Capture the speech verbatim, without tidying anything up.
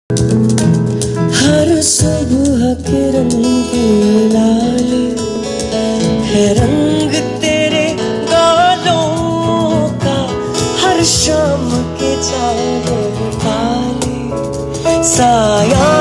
हर सुबह के रंगी लाली है रंग तेरे गालों का, हर शाम के चारों वाली साया